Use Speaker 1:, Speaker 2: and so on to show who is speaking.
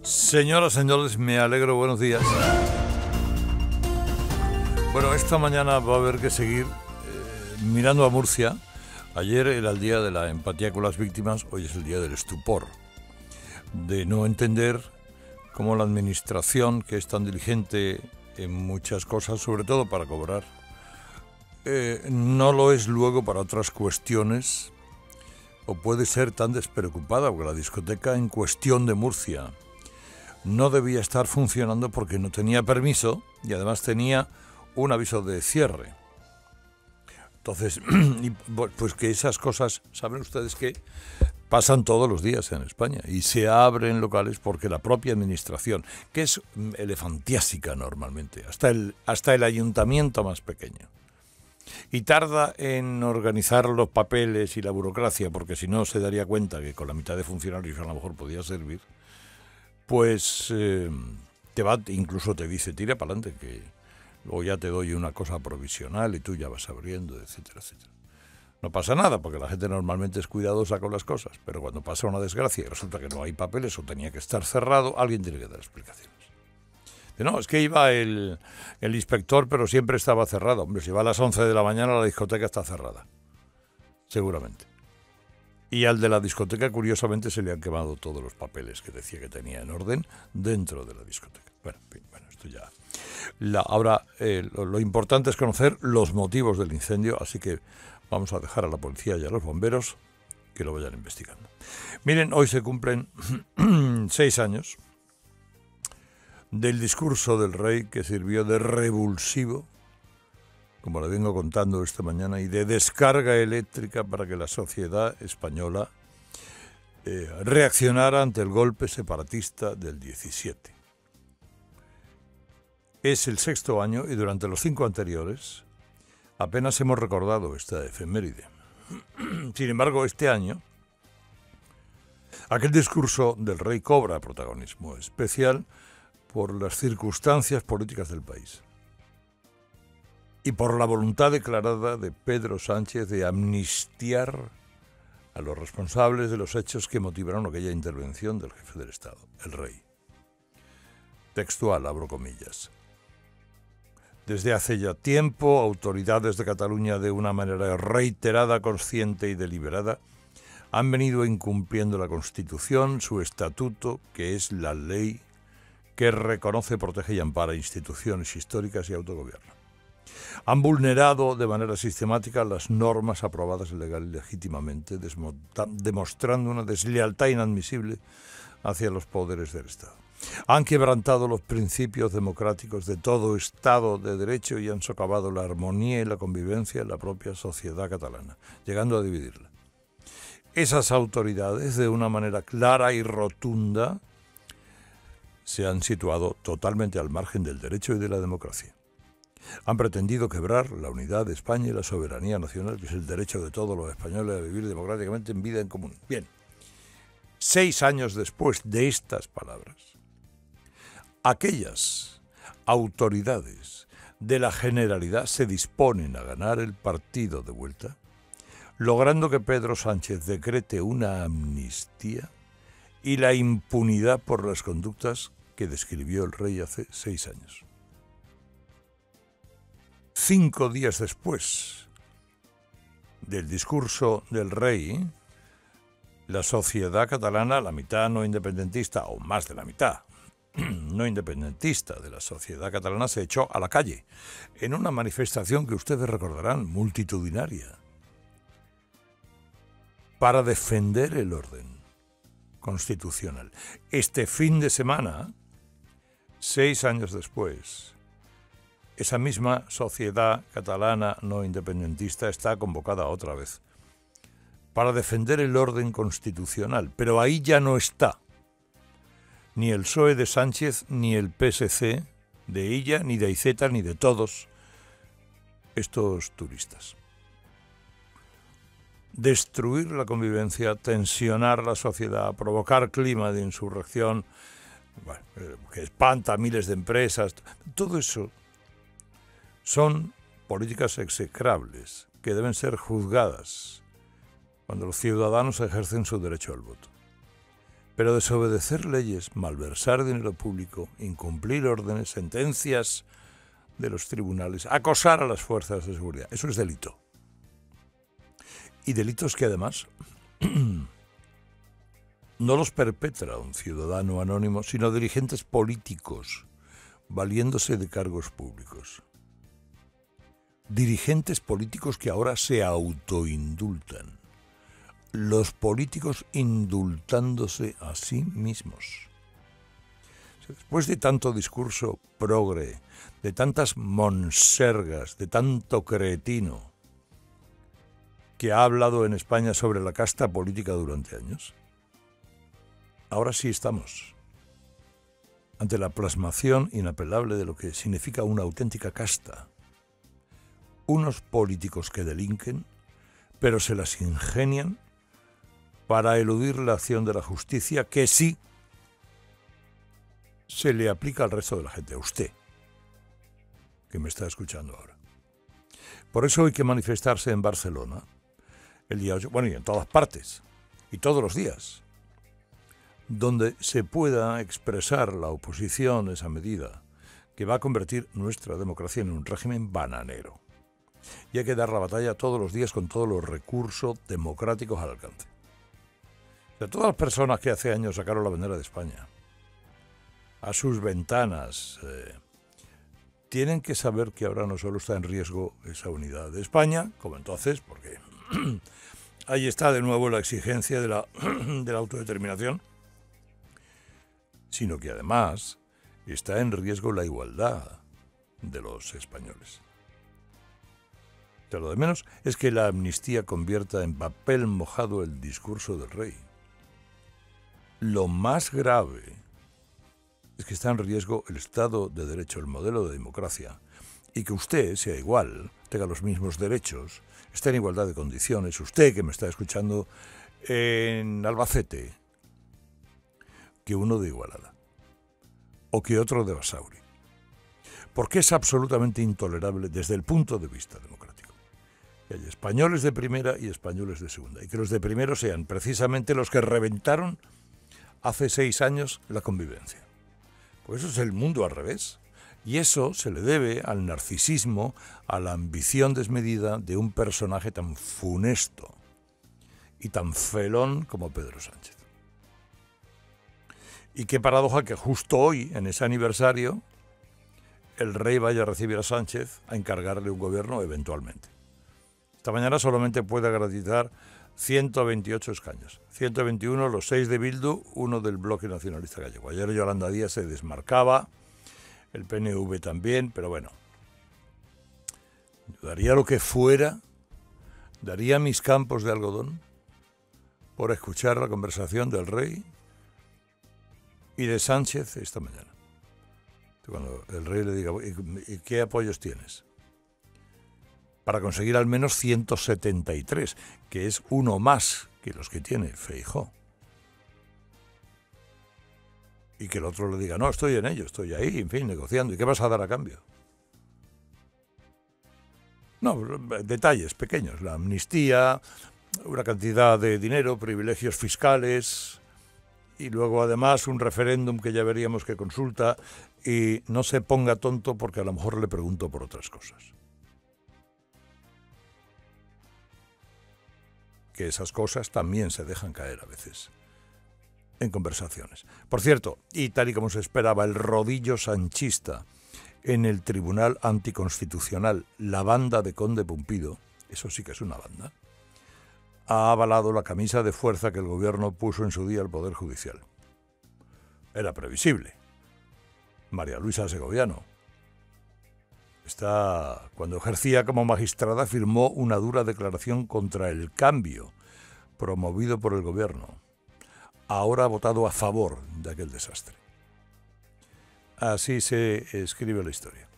Speaker 1: Señoras, señores, me alegro, buenos días. Bueno, esta mañana va a haber que seguir mirando a Murcia. Ayer era el día de la empatía con las víctimas, hoy es el día del estupor, de no entender cómo la administración, que es tan diligente en muchas cosas, sobre todo para cobrar, no lo es luego para otras cuestiones, o puede ser tan despreocupada, porque la discoteca en cuestión de Murcia no debía estar funcionando porque no tenía permiso y además tenía un aviso de cierre. Entonces, pues que esas cosas, saben ustedes que pasan todos los días en España y se abren locales porque la propia administración, que es elefantiásica normalmente, hasta el ayuntamiento más pequeño, y tarda en organizar los papeles y la burocracia, porque si no se daría cuenta que con la mitad de funcionarios a lo mejor podía servir, pues incluso te dice, tira para adelante, que luego ya te doy una cosa provisional y tú ya vas abriendo, etcétera, etcétera. No pasa nada, porque la gente normalmente es cuidadosa con las cosas, pero cuando pasa una desgracia y resulta que no hay papeles o tenía que estar cerrado, alguien tiene que dar explicaciones. No, es que iba el inspector, pero siempre estaba cerrado. Hombre, si va a las 11 de la mañana, la discoteca está cerrada, seguramente. Y al de la discoteca, curiosamente, se le han quemado todos los papeles que decía que tenía en orden dentro de la discoteca. Bueno, en fin, esto ya... Ahora, lo importante es conocer los motivos del incendio, así que vamos a dejar a la policía y a los bomberos que lo vayan investigando. Miren, hoy se cumplen 6 años del discurso del rey, que sirvió de revulsivo, como le vengo contando esta mañana, y de descarga eléctrica para que la sociedad española reaccionara ante el golpe separatista del 17. Es el 6º año y durante los 5 anteriores apenas hemos recordado esta efeméride. Sin embargo, este año, aquel discurso del rey cobra protagonismo especial por las circunstancias políticas del país y por la voluntad declarada de Pedro Sánchez de amnistiar a los responsables de los hechos que motivaron aquella intervención del jefe del Estado, el rey. Textual, abro comillas. Desde hace ya tiempo, autoridades de Cataluña, de una manera reiterada, consciente y deliberada, han venido incumpliendo la Constitución, su estatuto, que es la ley que reconoce, protege y ampara instituciones históricas y autogobierno. Han vulnerado de manera sistemática las normas aprobadas legal y legítimamente, demostrando una deslealtad inadmisible hacia los poderes del Estado. Han quebrantado los principios democráticos de todo Estado de Derecho y han socavado la armonía y la convivencia en la propia sociedad catalana, llegando a dividirla. Esas autoridades, de una manera clara y rotunda, se han situado totalmente al margen del derecho y de la democracia. Han pretendido quebrar la unidad de España y la soberanía nacional, que es el derecho de todos los españoles a vivir democráticamente en vida en común. Bien, 6 años después de estas palabras, aquellas autoridades de la Generalidad se disponen a ganar el partido de vuelta, logrando que Pedro Sánchez decrete una amnistía y la impunidad por las conductas que describió el rey hace 6 años. 5 días después del discurso del rey, la sociedad catalana, la mitad no independentista, o más de la mitad no independentista de la sociedad catalana, se echó a la calle en una manifestación que ustedes recordarán, multitudinaria, para defender el orden constitucional. Este fin de semana, 6 años después, esa misma sociedad catalana no independentista está convocada otra vez para defender el orden constitucional, pero ahí ya no está ni el PSOE de Sánchez, ni el PSC de ella, ni de Iceta, ni de todos estos turistas. Destruir la convivencia, tensionar la sociedad, provocar clima de insurrección, que espanta a miles de empresas, todo eso son políticas execrables que deben ser juzgadas cuando los ciudadanos ejercen su derecho al voto. Pero desobedecer leyes, malversar dinero público, incumplir órdenes, sentencias de los tribunales, acosar a las fuerzas de seguridad, eso es delito. Y delitos que además no los perpetra un ciudadano anónimo, sino dirigentes políticos, valiéndose de cargos públicos. Dirigentes políticos que ahora se autoindultan. Los políticos indultándose a sí mismos. Después de tanto discurso progre, de tantas monsergas, de tanto cretino que ha hablado en España sobre la casta política durante años, ahora sí estamos ante la plasmación inapelable de lo que significa una auténtica casta. Unos políticos que delinquen, pero se las ingenian para eludir la acción de la justicia que sí se le aplica al resto de la gente, a usted, que me está escuchando ahora. Por eso hay que manifestarse en Barcelona el día 8, bueno, y en todas partes, y todos los días, donde se pueda expresar la oposición a esa medida que va a convertir nuestra democracia en un régimen bananero. Y hay que dar la batalla todos los días con todos los recursos democráticos al alcance. De todas las personas que hace años sacaron la bandera de España a sus ventanas, tienen que saber que ahora no solo está en riesgo esa unidad de España, como entonces, porque ahí está de nuevo la exigencia de la autodeterminación, sino que además está en riesgo la igualdad de los españoles. Pero lo de menos es que la amnistía convierta en papel mojado el discurso del rey. Lo más grave es que está en riesgo el Estado de Derecho, el modelo de democracia, y que usted sea igual, tenga los mismos derechos, esté en igualdad de condiciones, usted que me está escuchando en Albacete, que uno de Igualada, o que otro de Basauri. Porque es absolutamente intolerable desde el punto de vista democrático que haya españoles de primera y españoles de segunda, y que los de primero sean precisamente los que reventaron hace 6 años la convivencia. Pues eso es el mundo al revés. Y eso se le debe al narcisismo, a la ambición desmedida de un personaje tan funesto y tan felón como Pedro Sánchez. Y qué paradoja que justo hoy, en ese aniversario, el rey vaya a recibir a Sánchez a encargarle un gobierno eventualmente. Esta mañana solamente puede garantizar 128 escaños. 121, los 6 de Bildu, 1 del Bloque Nacionalista Gallego. Ayer Yolanda Díaz se desmarcaba, el PNV también, pero bueno. Yo daría lo que fuera, daría mis campos de algodón por escuchar la conversación del rey y de Sánchez esta mañana. Cuando el rey le diga, ¿y qué apoyos tienes? Para conseguir al menos 173, que es uno más que los que tiene Feijóo. Y que el otro le diga, no, estoy en ello, estoy ahí, en fin, negociando. ¿Y qué vas a dar a cambio? No, detalles pequeños, la amnistía, una cantidad de dinero, privilegios fiscales, y luego además un referéndum que ya veríamos que consulta, y no se ponga tonto porque a lo mejor le pregunto por otras cosas. Que esas cosas también se dejan caer a veces en conversaciones. Por cierto, y tal y como se esperaba, el rodillo sanchista en el Tribunal Anticonstitucional, la banda de Conde Pumpido, eso sí que es una banda, ha avalado la camisa de fuerza que el gobierno puso en su día al Poder Judicial. Era previsible. María Luisa Segoviano, cuando ejercía como magistrada, firmó una dura declaración contra el cambio promovido por el gobierno. Ahora ha votado a favor de aquel desastre. Así se escribe la historia.